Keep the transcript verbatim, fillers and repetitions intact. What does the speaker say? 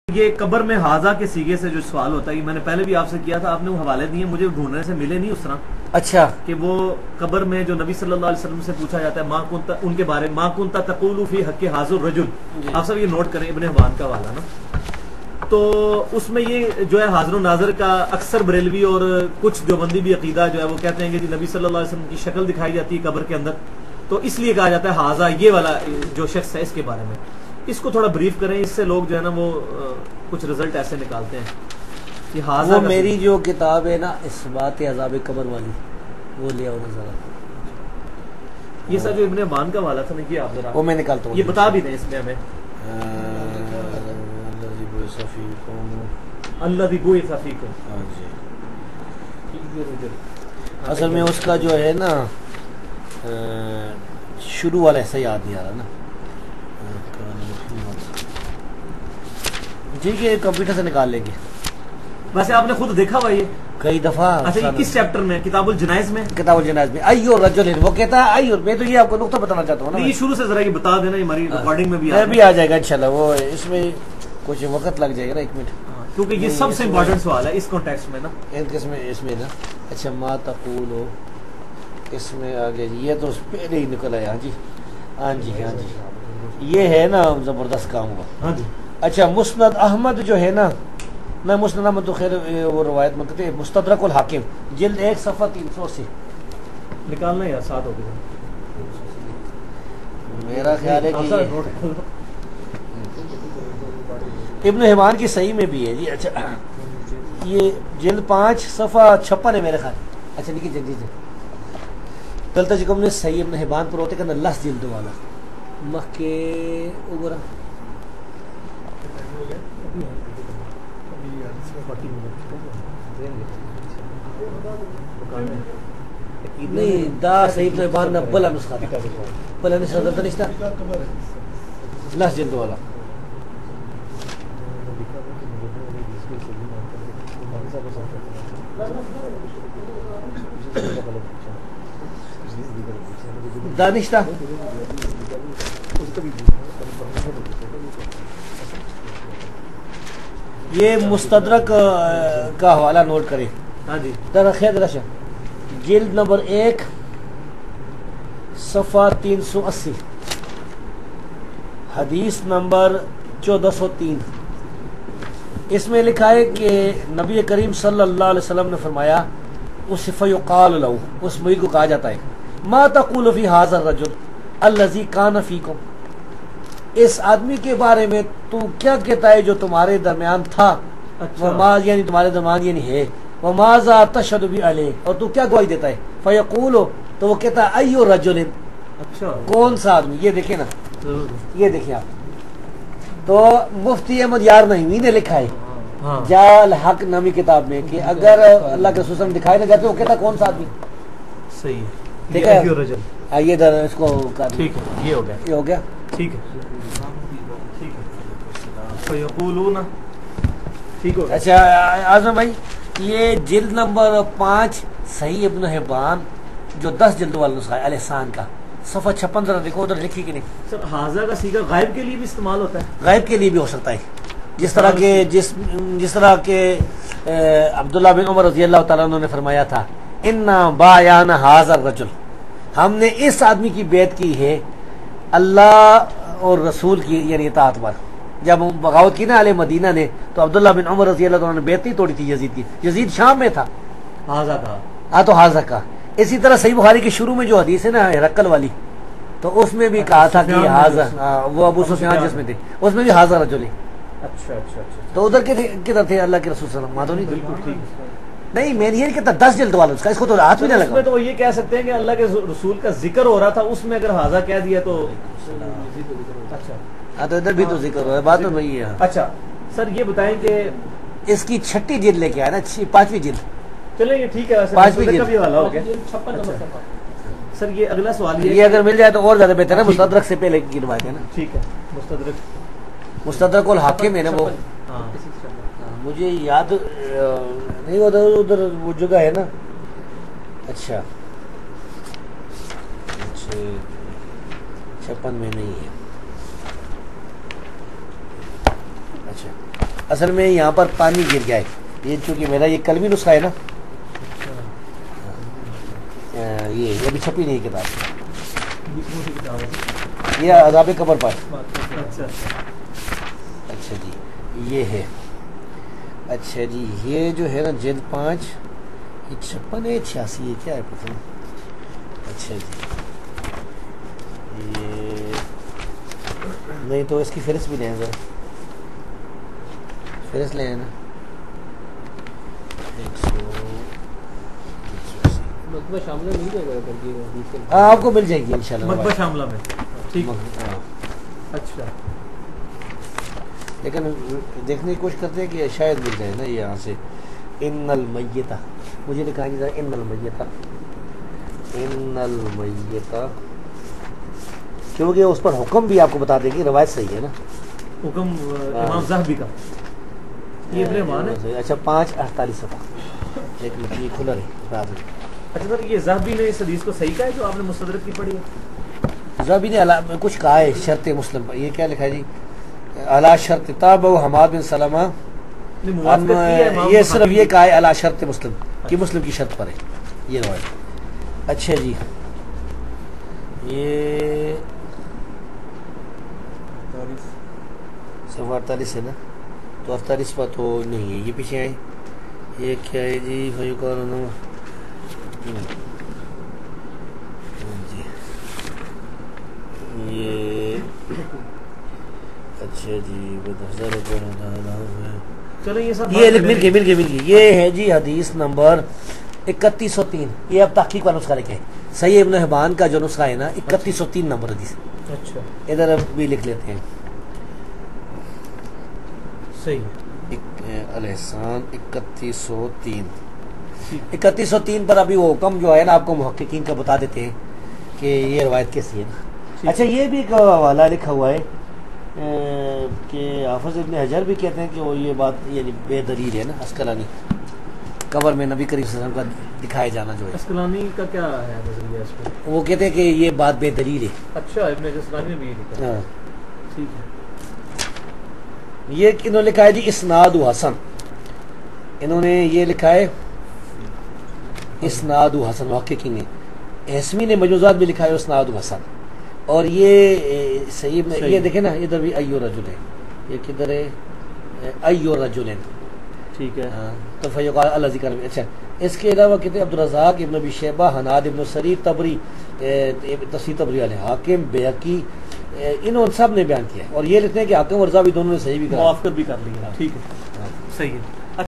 یہ قبر میں حاضہ کے سیگے سے جو سوال ہوتا ہے، میں نے پہلے بھی آپ سے کیا تھا، آپ نے وہ حوالے دیے، مجھے ڈھونڈنے سے ملے نہیں اس طرح۔ اچھا، کہ وہ قبر میں جو نبی صلی اللہ علیہ وسلم سے پوچھا جاتا ہے ماں کنتا، ان کے بارے میں ماں کنتا تقول فی حق حاضر الرجل، آپ سب یہ نوٹ کریں، ابن حبان کا حوالہ نا، تو اس میں یہ جو ہے حاضر و ناظر کا اکثر بریلوی اور کچھ دیوبندی بھی عقیدہ جو ہے وہ کہتے ہیں کہ نبی صلی اللہ علیہ وسلم کی شکل دکھائی جاتی ہے قبر کے اندر، تو اس لیے کہا جاتا ہے حاضہ یہ والا جو شخص ہے اس کے بارے میں۔ اس کو تھوڑا بریف کریں، اس سے لوگ جو ہے نا وہ کچھ رزلٹ ایسے نکالتے ہیں کہ حاضہ۔ وہ میری جو کتاب ہے نا اس بات عذاب قبر والی، وہ لے آؤ ذرا، یہ سب جو ابن حبان کا حوالہ تھا نا، یہ آپ ذرا وہ میں نکالتا ہوں، یہ بتا بھی دیں اس میں ہمیں۔ اللہ بھی بوئے صفیکم، اصل میں اس کا جو ہے نا شروع والا ایسا یاد نہیں آ رہا نا، ٹھیک ہے کمپیوٹر سے نکال لیں گے۔ ویسے آپ نے خود دیکھا ہوا یہ کئی دفعہ؟ اچھا، یہ کس چیپٹر میں؟ کتاب الجنائز میں؟ کتاب الجنائز میں ایو رجل، وہ کہتا ہے ایو، میں تو یہ آپ کو نقطہ بتانا چاہتا ہوں نا، یہ شروع سے ذرا یہ بتا دینا، ہماری ریکارڈنگ میں بھی بھی آ جائے گا انشاءاللہ، وہ اس میں کچھ وقت لگ جائے گا نا، ایک منٹ، کیونکہ یہ سب سے امپورٹنٹ سوال ہے اس کانٹیکسٹ میں نا، اس میں اس میں نا۔ اچھا، ما تقولو، اس میں آگے یہ تو پہلے ہی نکل آیا، ہاں جی ہاں جی ہاں جی، یہ ہے نا زبردست کام ہوا۔ ہاں جی، اچھا، مسند احمد جو ہے نا، میں مسند احمد تو خیر وہ روایت میں کہتے ہیں، مستدرک الحاکم جلد ایک صفحہ تین سو اسی نکالنا یا ساتھ ہو گیا، میرا خیال ہے کہ ابن حبان کی صحیح میں بھی ہے جی۔ اچھا، یہ جلد پانچ صفحہ چھپن ہے میرے خیال۔ اچھا دیکھیے جلدی سے غلطہ جکم نے صحیح ابن حبان پر ہوتے کہ لس جلد والا مخ کے اوبرا نہیں دا صحیح ابن حبان نہ بلا نسخہ تھا، بلا نسخہ غلطہ نہیں تھا، لس جلد والا۔ دانشتہ یہ مستدرک کا حوالہ نوٹ کریں، ہاں جی، خیر رشا جلد نمبر ایک صفحہ تین سو اسی، حدیث نمبر چودہ سو تین، اس میں لکھا ہے کہ نبی کریم صلی اللہ علیہ وسلم نے فرمایا، اس فیقال لہو، اس مئی کو کہا جاتا ہے، ما تقول فی ھذا الرجل الذی کان فیکم، اس آدمی کے بارے میں تو کیا کہتا ہے جو تمہارے درمیان تھا، وما یعنی تمہارے درمیان یعنی ہے، وماذا تشہد بی علیہ، اور تو کیا گواہی دیتا ہے، فیقول، تو وہ کہتا ہے ایو رجل، اچھا کون سا آدمی، یہ دیکھیں نا، یہ دیکھیں آپ، تو مفتی احمد یار نعیمی نے لکھا ہے جال حق نامی کتاب میں کہ اگر اللہ کے رسول دکھائے نہ جاتے وہ کہتا کون سا آدمی، صحیح ہے، ٹھیک ہے، آئیے ذرا اس کو، ٹھیک ہے، یہ ہو گیا، یہ ہو گیا، ٹھیک ہے، ٹھیک ہے، فیقولون، ٹھیک ہو گیا۔ اچھا اعظم بھائی، یہ جلد نمبر پانچ صحیح ابن حبان جو دس جلد والا نسخہ ہے الاحسان کا، صفحہ چھپن، ذرا دیکھو ادھر لکھی کہ نہیں۔ سر حاضہ کا صیغہ غائب کے لیے بھی استعمال ہوتا ہے؟ غائب کے لیے بھی ہو سکتا ہے، جس طرح کے جس جس طرح کے عبداللہ بن عمر رضی اللہ تعالیٰ عنہ نے فرمایا تھا، انا بایعنا ھذا الرجل، ہم نے اس آدمی کی بیعت کی ہے اللہ اور رسول کی یعنی اطاعت پر۔ جب بغاوت کی نا اہل مدینہ نے تو عبداللہ بن عمر رضی اللہ تعالیٰ نے بیعت نہیں توڑی تھی یزید کی، یزید شام میں تھا، حاضہ کا، ہاں تو حاضہ کا۔ اسی طرح صحیح بخاری کے شروع میں جو حدیث ہے نا ہرقل والی، تو اس میں بھی کہا تھا کہ حاضہ، وہ ابو سفیان جس میں تھے اس میں بھی حاضہ رجل ہے۔ اچھا اچھا اچھا، تو ادھر کدھر تھے اللہ کے رسول صلی اللہ علیہ وسلم، بالکل ٹھیک ہے۔ نہیں میں نے یہ کہتا دس جلد والا اس کا، اس کو تو ہاتھ بھی نہ اس میں لگا، تو یہ کہہ سکتے ہیں کہ اللہ کے رسول کا ذکر ہو رہا تھا، اس میں اگر حاضہ کہہ دیا تو اچھا، ہاں تو ادھر بھی تو ذکر ہو رہا ہے، بات تو وہی ہے۔ اچھا سر یہ بتائیں کہ اس کی چھٹی جلد لے کے آیا نا، پانچویں جلد، چلیں یہ ٹھیک ہے، ویسے پانچویں مستدرک جلد کا بھی حوالہ ہو گیا۔ سر یہ اگلا سوال یہ اگر مل جائے تو اور زیادہ بہتر ہے، مستدرک سے پہلے کی روایت ہے نا، ٹھیک ہے، مستدرک، مستدرک الحاکم ہے نا وہ، ہاں مجھے یاد نہیں، ادھر ادھر وہ جگہ ہے نا، اچھا اچھا چھپن میں نہیں ہے، اچھا اصل میں یہاں پر پانی گر گیا ہے، یہ چونکہ میرا یہ کلمی نسخہ ہے نا، یہ ابھی چھپی نہیں کتاب، یہ عذاب قبر پر. اچھا جی یہ ہے. اچھا جی یہ جو ہے نا جلد پانچ، یہ چھپن ہے چھیاسی ہے کیا ہے پتہ نہیں. اچھا جی یہ نہیں تو اس کی فہرست بھی لیں ذرا، فہرست لیں نا. مکتبہ شاملہ نہیں دے گا، ہاں آپ کو مل جائے گی انشاءاللہ مکتبہ شاملہ میں. ٹھیک. اچھا لیکن دیکھنے کی کوشش کرتے ہیں کہ شاید مل جائے نا یہاں سے. ان المیتہ مجھے لکھا نہیں تھا، ان المیتہ، ان المیتہ، کیونکہ اس پر حکم بھی آپ کو بتا دیں گے، روایت صحیح ہے نا. حکم امام ذہبی کا یہ ابن حبان ہے. اچھا پانچ اڑتالیس صفحہ، ایک منٹ یہ کھلا رہے بعد میں. اچھا سر یہ ذہبی نے اس حدیث کو صحیح کہا ہے جو آپ نے مستدرک کی پڑھی ہے؟ ذہبی نے کچھ کہا ہے شرط مسلم پر. یہ کیا لکھا ہے جی؟ علی شرط تاب و حماد بن سلمہ، یہ صرف یہ کہا ہے علی شرط مسلم کہ مسلم کی شرط پر ہے یہ روایت. اچھا جی یہ صفحہ اڑتالیس ہے نا، تو اڑتالیس پر تو نہیں ہے، یہ پیچھے آئے. یہ کیا ہے جی؟ یہ اچھا جی چلو یہ سب یہ مل گئی مل گئی مل گئی یہ ہے جی حدیث نمبر اکتیس سو تین. یہ اب تحقیق والا نسخہ لکھے، صحیح ابن حبان کا جو نسخہ ہے نا اکتیس سو تین نمبر حدیث. اچھا ادھر اب بھی لکھ لیتے ہیں. صحیح الاحسان اکتیس سو تین اکتیس سو تین پر ابھی وہ حکم جو ہے نا آپ کو محققین کا بتا دیتے ہیں کہ یہ روایت کیسی ہے نا. اچھا یہ بھی ایک حوالہ لکھا ہوا ہے کہ حافظ ابن حجر بھی کہتے ہیں کہ وہ یہ بات یعنی بے دلیل ہے نا. اسقلانی قبر میں نبی کریم صلی اللہ علیہ وسلم کا دکھائے جانا جو ہے، اسقلانی کا کیا ہے نظریہ اس پہ؟ وہ کہتے ہیں کہ یہ بات بے دلیل ہے. اچھا ابن اسقلانی نے بھی یہ لکھا. ہاں ٹھیک ہے. یہ انہوں نے لکھا ہے جی اسناد حسن، انہوں نے یہ لکھا ہے اسناد حسن. محققین نے حسمی نے مجوزات بھی لکھا ہے اسناد حسن. اور یہ صحیح یہ دیکھیں نا ادھر بھی ایو رجل ہے، یہ کدھر ہے؟ ایو رجل. ٹھیک ہے. تو فیقال اللہ ذکر میں. اچھا اس کے علاوہ کہتے ہیں عبدالرزاق ابن ابی شیبہ، حناد ابن سری، تبری تفسیر تبری علیہ، حاکم، بیہقی، انہوں سب نے بیان کیا ہے. اور یہ لکھتے ہیں کہ حاکم اور رضا بھی دونوں نے صحیح بھی کہا، موافقت بھی کر لی ہے. ٹھیک ہے صحیح ہے.